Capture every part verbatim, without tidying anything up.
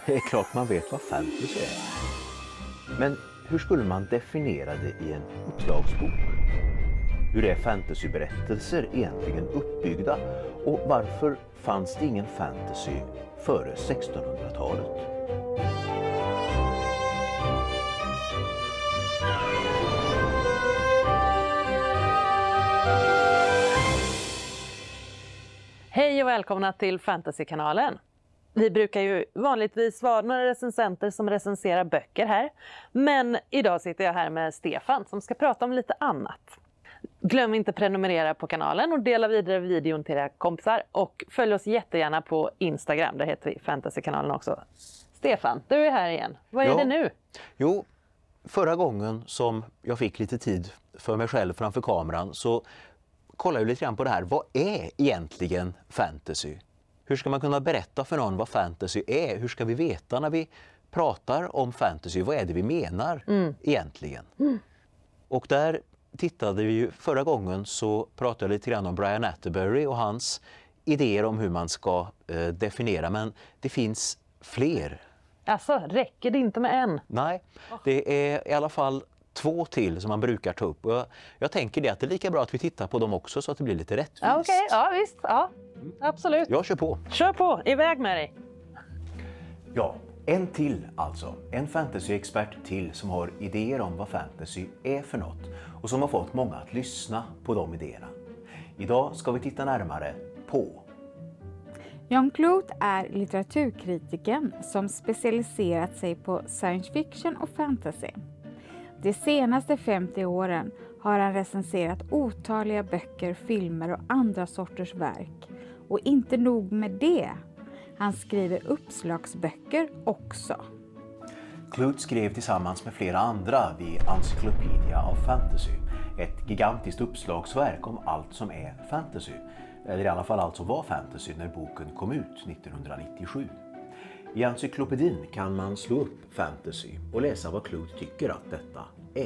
Det är klart man vet vad fantasy är. Men hur skulle man definiera det i en uppslagsbok? Hur är fantasyberättelser egentligen uppbyggda och varför fanns det ingen fantasy före sextonhundratalet? Hej och välkomna till Fantasykanalen. Vi brukar ju vanligtvis vara några recensenter som recenserar böcker här. Men idag sitter jag här med Stefan som ska prata om lite annat. Glöm inte prenumerera på kanalen och dela vidare videon till era kompisar. Och följ oss jättegärna på Instagram, där heter vi Fantasykanalen också. Stefan, du är här igen. Vad är ja. det nu? Jo, förra gången som jag fick lite tid för mig själv framför kameran så kollade jag lite grann på det här. Vad är egentligen fantasy? Hur ska man kunna berätta för någon vad fantasy är? Hur ska vi veta när vi pratar om fantasy? Vad är det vi menar mm. egentligen? Mm. Och där tittade vi ju, förra gången så pratade jag lite grann om Brian Atterbury och hans idéer om hur man ska eh, definiera. Men det finns fler. Alltså, räcker det inte med en? Nej, det är i alla fall två till som man brukar ta upp. Och jag, jag tänker det att det är lika bra att vi tittar på dem också så att det blir lite rättvist. Ja, okej. Okay. Ja, visst. Ja, absolut. Jag kör på. Kör på. Iväg med dig. Ja, en till alltså. En fantasyexpert till som har idéer om vad fantasy är för något och som har fått många att lyssna på de idéerna. Idag ska vi titta närmare på John Clute är litteraturkritiken som specialiserat sig på science fiction och fantasy. De senaste femtio åren har han recenserat otaliga böcker, filmer och andra sorters verk. Och inte nog med det, han skriver uppslagsböcker också. Clute skrev tillsammans med flera andra vid Encyclopedia of Fantasy, ett gigantiskt uppslagsverk om allt som är fantasy. Eller i alla fall allt som var fantasy när boken kom ut nittonhundranittiosju. I encyklopedin kan man slå upp fantasy och läsa vad Clute tycker att detta är.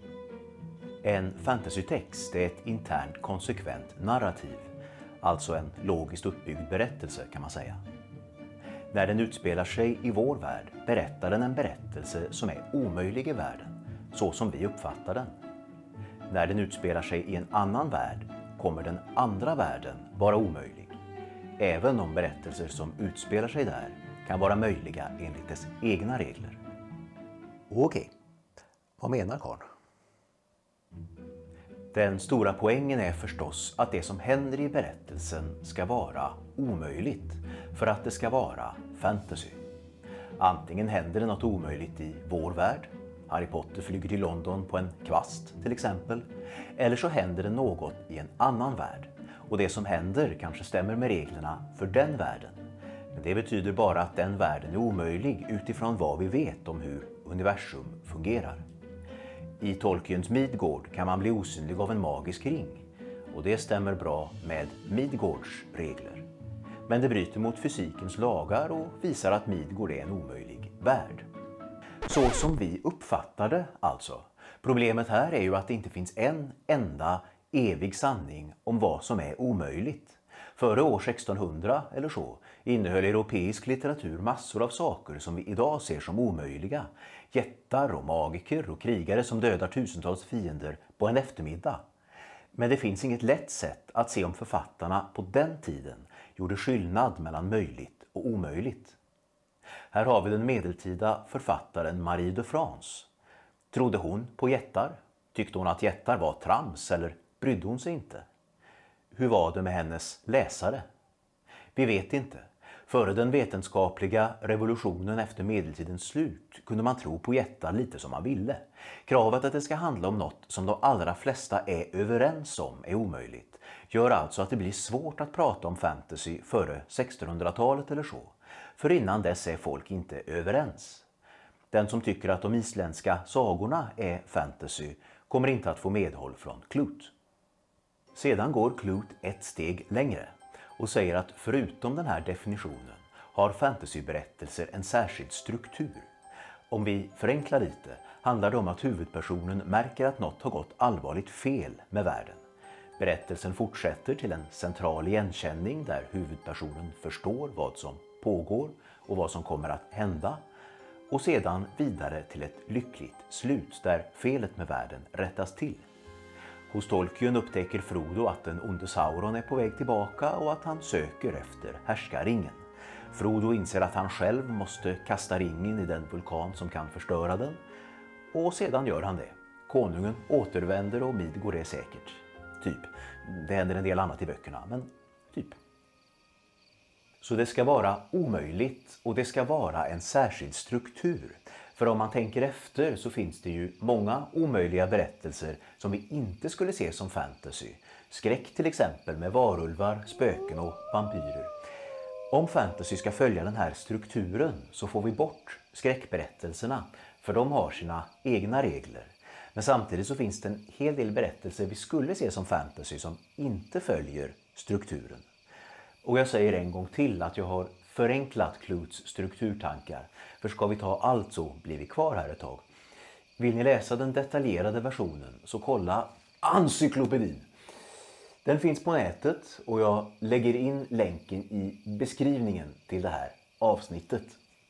En fantasytext är ett internt konsekvent narrativ, alltså en logiskt uppbyggd berättelse kan man säga. När den utspelar sig i vår värld berättar den en berättelse som är omöjlig i världen, så som vi uppfattar den. När den utspelar sig i en annan värld kommer den andra världen vara omöjlig, även om berättelser som utspelar sig där kan vara möjliga enligt dess egna regler. Okej, vad menar Karl? Den stora poängen är förstås att det som händer i berättelsen ska vara omöjligt för att det ska vara fantasy. Antingen händer det något omöjligt i vår värld, Harry Potter flyger till London på en kvast till exempel, eller så händer det något i en annan värld och det som händer kanske stämmer med reglerna för den världen. Men det betyder bara att den världen är omöjlig utifrån vad vi vet om hur universum fungerar. I Tolkiens Midgård kan man bli osynlig av en magisk ring och det stämmer bra med Midgårds regler. Men det bryter mot fysikens lagar och visar att Midgård är en omöjlig värld. Så som vi uppfattar det alltså. Problemet här är ju att det inte finns en enda evig sanning om vad som är omöjligt. Före år sextonhundra eller så innehöll europeisk litteratur massor av saker som vi idag ser som omöjliga. Jättar och magiker och krigare som dödar tusentals fiender på en eftermiddag. Men det finns inget lätt sätt att se om författarna på den tiden gjorde skillnad mellan möjligt och omöjligt. Här har vi den medeltida författaren Marie de France. Trodde hon på jättar? Tyckte hon att jättar var trams eller brydde hon sig inte? Hur var det med hennes läsare? Vi vet inte. Före den vetenskapliga revolutionen efter medeltidens slut kunde man tro på jättar lite som man ville. Kravet att det ska handla om något som de allra flesta är överens om är omöjligt gör alltså att det blir svårt att prata om fantasy före sextonhundratalet eller så. För innan dess är folk inte överens. Den som tycker att de isländska sagorna är fantasy kommer inte att få medhåll från Clute. Sedan går Clute ett steg längre och säger att förutom den här definitionen har fantasyberättelser en särskild struktur. Om vi förenklar lite handlar det om att huvudpersonen märker att något har gått allvarligt fel med världen. Berättelsen fortsätter till en central igenkänning där huvudpersonen förstår vad som pågår och vad som kommer att hända, och sedan vidare till ett lyckligt slut där felet med världen rättas till. Hos Tolkien upptäcker Frodo att den onde Sauron är på väg tillbaka och att han söker efter härskarringen. Frodo inser att han själv måste kasta ringen i den vulkan som kan förstöra den, och sedan gör han det. Konungen återvänder och Midgård är säkert. Typ. Det händer en del annat i böckerna, men typ. Så det ska vara omöjligt och det ska vara en särskild struktur. För om man tänker efter så finns det ju många omöjliga berättelser som vi inte skulle se som fantasy. Skräck till exempel med varulvar, spöken och vampyrer. Om fantasy ska följa den här strukturen så får vi bort skräckberättelserna, för de har sina egna regler. Men samtidigt så finns det en hel del berättelser vi skulle se som fantasy som inte följer strukturen. Och jag säger en gång till att jag har förenklat Clutes strukturtankar. För ska vi ta allt så blir vi kvar här ett tag. Vill ni läsa den detaljerade versionen så kolla encyklopedin. Den finns på nätet och jag lägger in länken i beskrivningen till det här avsnittet.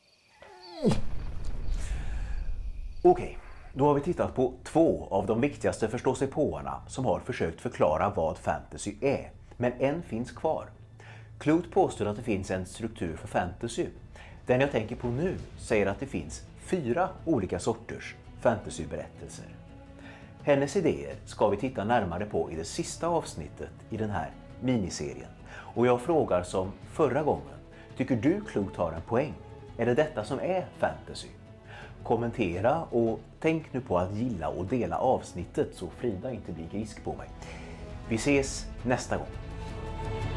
Okej, då har vi tittat på två av de viktigaste förståsigpåarna som har försökt förklara vad fantasy är. Men en finns kvar. Clute påstår att det finns en struktur för fantasy. Den jag tänker på nu säger att det finns fyra olika sorters fantasyberättelser. Hennes idéer ska vi titta närmare på i det sista avsnittet i den här miniserien. Och jag frågar som förra gången, tycker du Clute har en poäng? Är det detta som är fantasy? Kommentera och tänk nu på att gilla och dela avsnittet så Frida inte blir grisk på mig. Vi ses nästa gång.